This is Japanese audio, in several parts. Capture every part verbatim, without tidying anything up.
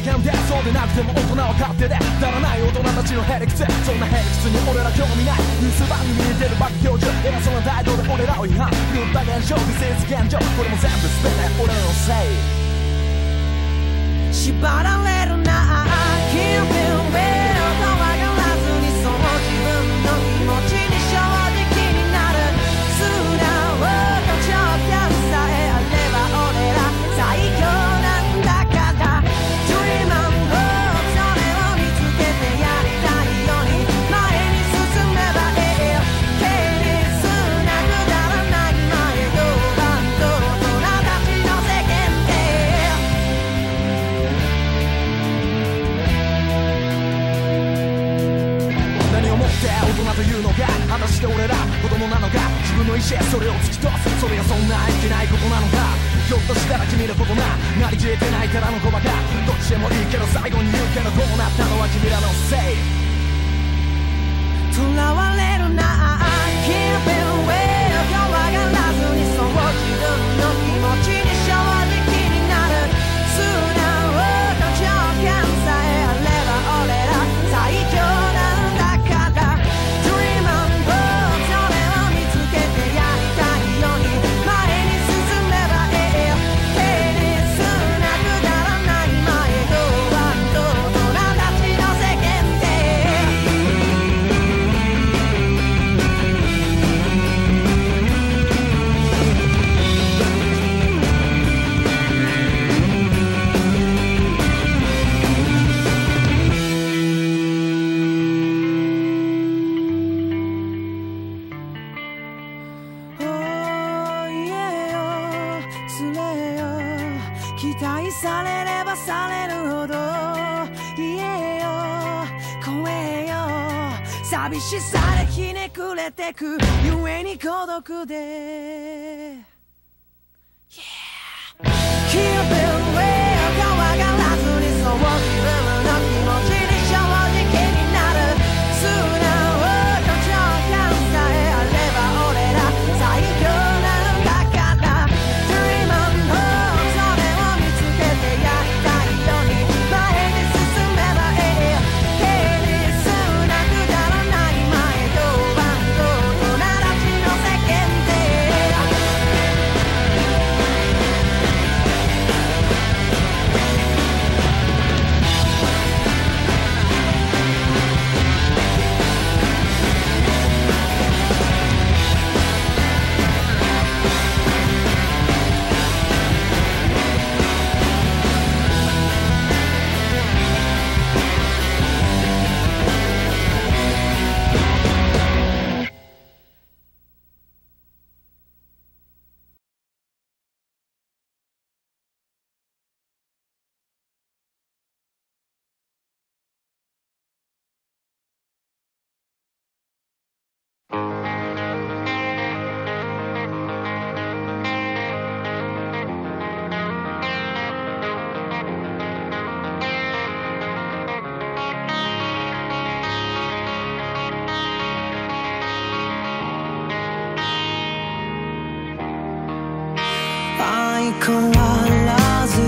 間でそうでなくても大人は勝手で足らない大人たちのヘリクツ、そんなヘリクツに俺ら興味ない。ニュース番組に出るバカ教授、偉そうな態度で俺らを違反。ルーパ現象、微生現状、これも全部全て俺らのせい。縛られるな Keep it real 怖がらずにそう自分の気持ちに正直になる。素直と条件さえあれば俺ら最強なんだから Dream and hope それを見つけてやりたいように前に進めばいい。ケリスなくだらない前とバンド大人たちの世間で何をもって大人というのか、果たして俺ら子供なのか、自分の意思それを突き通す、それがそんないけないことなのか。ひょっとしたら君のことな、なり消えてないからの子バカ。どっちでもいいけど最後に言うけど、こうなったのは君らのせい。囚われるな Keep it real 怖がらずにそう自分の気持ちに正直になる。素直と条件さえあれば俺ら最強なんだから Dream and hope それを見つけてやりたいように前に進めばいい。ケリスなくだらない前とバンド大人たちの世間で期待されればされるほど言えよ声よ、寂しさでひねくれてくゆえに孤独で、yeah. Keep it real 怖がらずにそう自分の気持ちに正直になる。素直と条件さえあれば俺ら最強なんだから Dream and hope それを見つけてやりたいように前に進めばいい。ケリスなくだらない前とバンド大人たちの世間で相変わらず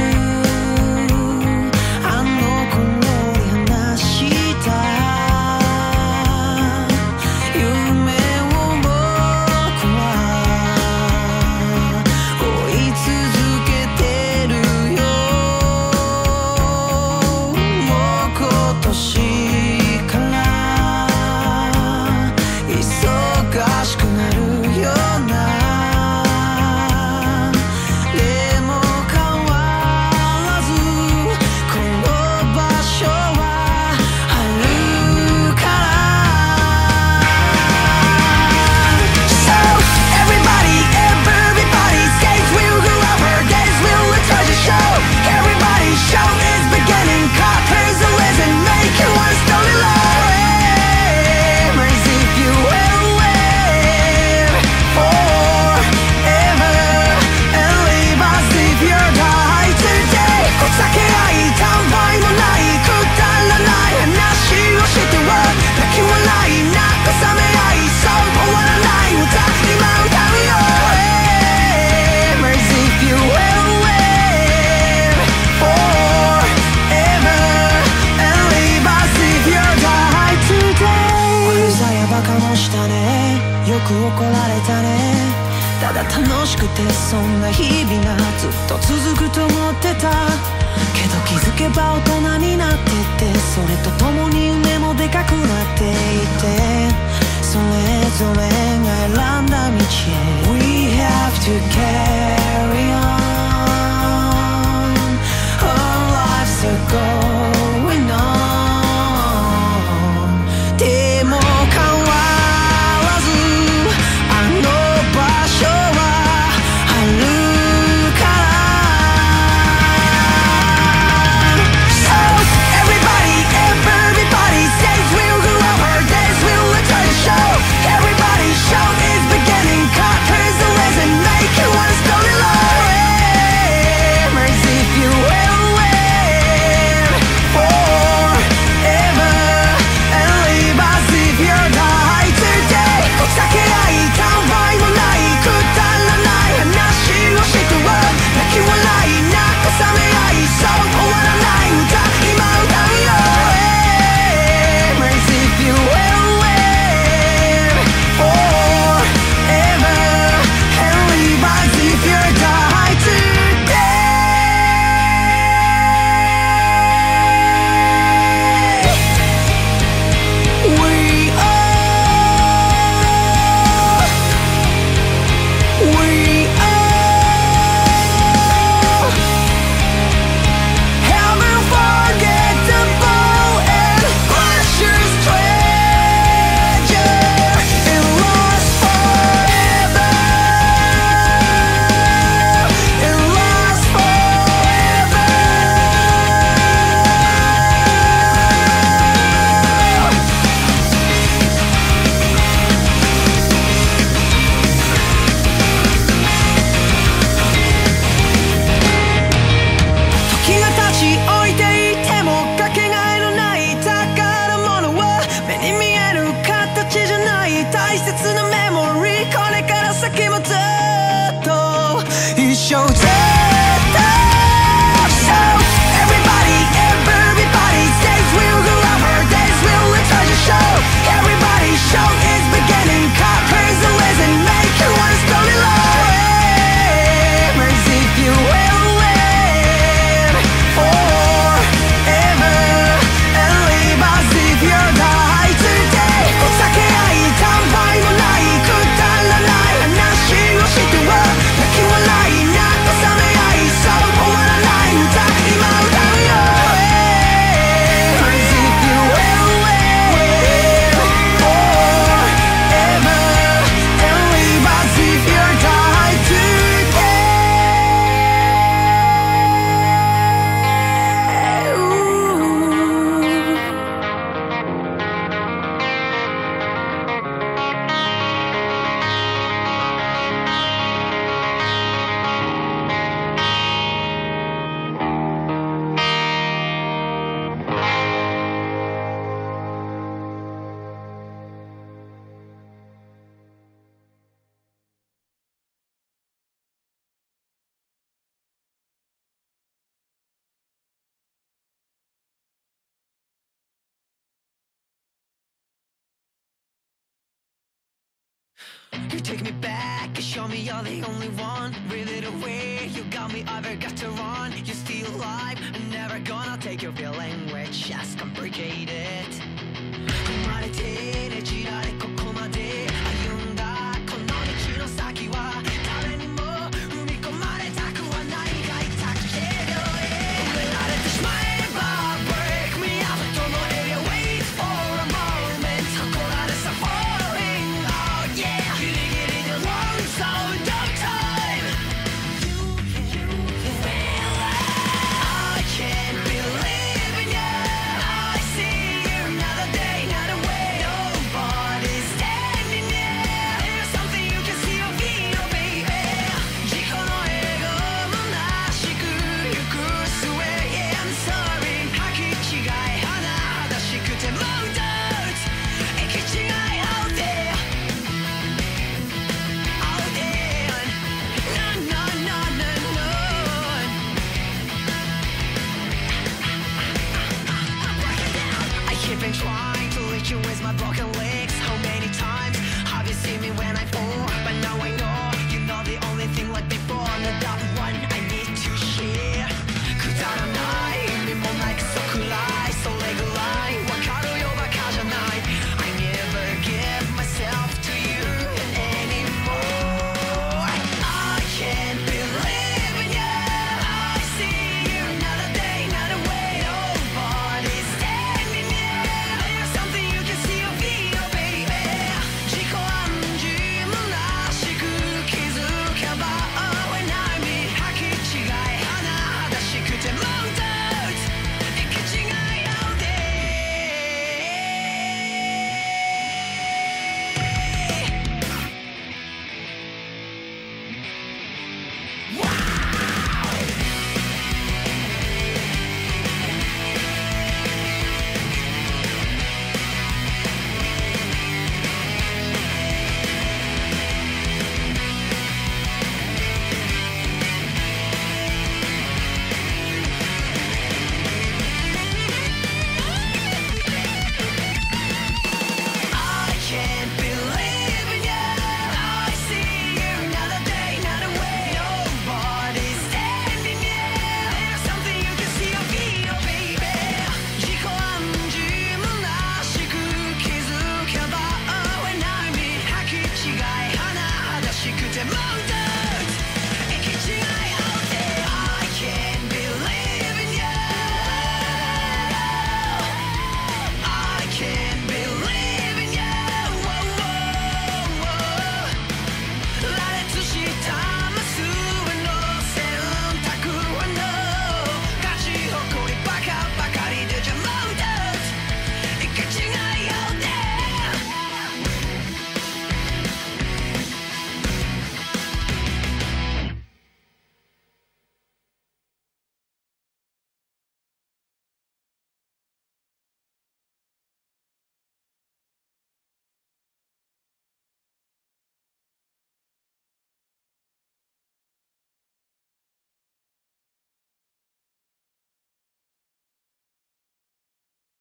あの頃に話した夢を僕は追い続けてるよ。もう今年から忙しくなるようなでが大人になってって、それとともに夢もでかくなっていって、それぞれが選んだ道へ We have to carry on, our lives are going on. でも変わらずあの場所はあるから。 So everybody, everybody says we'll go over, days will return to show. Everybody's show is beginning, cut through the resin, make you wanna stone it low. If you will live forever and leave us if you die today. 避けないたわいもないくだらない話をしては泣き笑い慰め合い、そう終わらない歌今歌うよ。If you will live forever and leave us if you die today. We are, we are unforgettable and precious treasure and lost forever, and lost forever.「時が経ち置いていてもかけがえのない宝物は目に見える形じゃない大切なメモリー」「これから先もずっと一生絶対」So everybody, everybody says we'll go over, days will return to show. Everybody's show is beginning, cut through the resin, make you wanna stone it low. If you will live forever and leave us if you die today. 避け合いたわいもないくだらない話をしては泣き笑い慰め合い、そう終わらない歌今歌うよ。If you will live forever and leave us if you die today. You take me back, you show me you're the only one. Really the way you got me, I've got to run. You're still alive, I'm never gonna take your feeling, which just complicated. 生まれてねじられここまで歩んだこの道の先は誰にも踏み込まれたくはないがいたけど埋められてしまえば Break me up どのエリア Wait for a moment こられさ Falling out Yeah ギリギリで Long zone Dark time You can feel it I can't believe in you I see you another day another way Nobody's standing near There's something you can see or feel baby 自己のエゴもなしくゆく末 Yeah I'm sorry 履き違い甚だしくて No doubt 行き違い Out there Out there No no no no no I keep been trying to reach you with my broken